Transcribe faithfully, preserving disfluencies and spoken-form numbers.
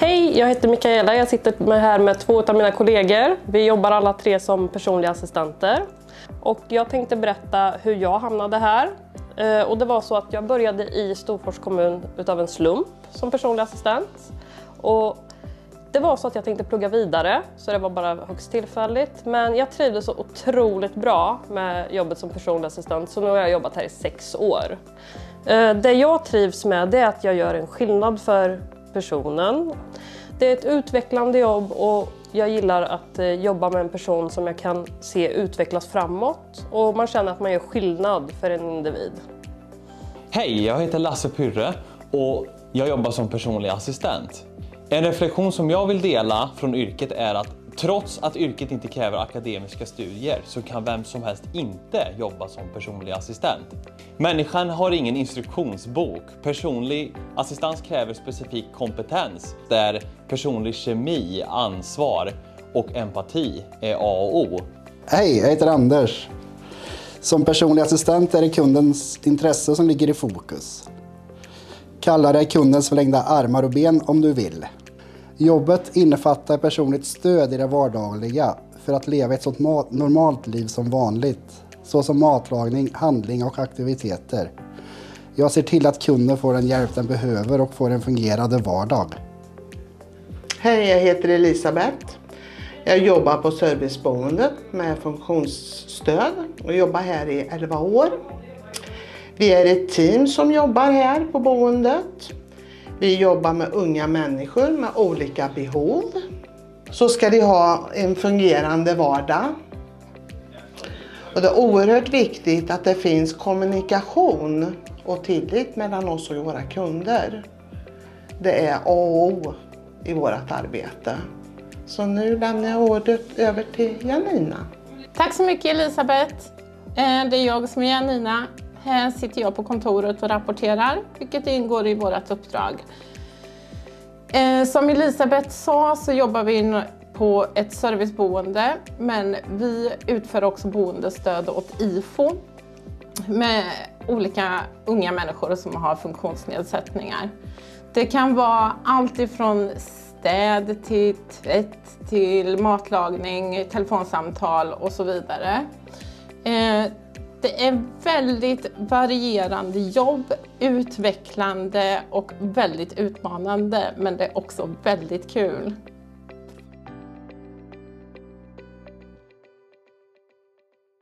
Hej, jag heter Mikaela. Jag sitter med här med två av mina kollegor. Vi jobbar alla tre som personliga assistenter. Och jag tänkte berätta hur jag hamnade här. Och det var så att jag började i Storfors kommun utav en slump som personlig assistent. Och det var så att jag tänkte plugga vidare, så det var bara högst tillfälligt. Men jag trivdes så otroligt bra med jobbet som personlig assistent, så nu har jag jobbat här i sex år. Det jag trivs med det är att jag gör en skillnad för personen. Det är ett utvecklande jobb och jag gillar att jobba med en person som jag kan se utvecklas framåt. Och man känner att man gör skillnad för en individ. Hej, jag heter Lasse Pyrre och jag jobbar som personlig assistent. En reflektion som jag vill dela från yrket är att trots att yrket inte kräver akademiska studier så kan vem som helst inte jobba som personlig assistent. Människan har ingen instruktionsbok. Personlig assistans kräver specifik kompetens där personlig kemi, ansvar och empati är A och O. Hej, jag heter Anders. Som personlig assistent är det kundens intresse som ligger i fokus. Kalla det kundens förlängda armar och ben om du vill. Jobbet innefattar personligt stöd i det vardagliga för att leva ett sådant normalt liv som vanligt. Såsom matlagning, handling och aktiviteter. Jag ser till att kunden får den hjälp den behöver och får en fungerande vardag. Hej, jag heter Elisabeth. Jag jobbar på serviceboendet med funktionsstöd och jobbar här i elva år. Vi är ett team som jobbar här på boendet. Vi jobbar med unga människor med olika behov. Så ska de ha en fungerande vardag. Och det är oerhört viktigt att det finns kommunikation och tillit mellan oss och våra kunder. Det är A och O i vårt arbete. Så nu lämnar jag ordet över till Janina. Tack så mycket Elisabeth. Det är jag som är Janina. Här sitter jag på kontoret och rapporterar, vilket ingår i vårt uppdrag. Som Elisabeth sa så jobbar vi på ett serviceboende, men vi utför också boendestöd åt I F O med olika unga människor som har funktionsnedsättningar. Det kan vara allt ifrån städ till tvätt till matlagning, telefonsamtal och så vidare. Det är väldigt varierande jobb, utvecklande och väldigt utmanande, men det är också väldigt kul.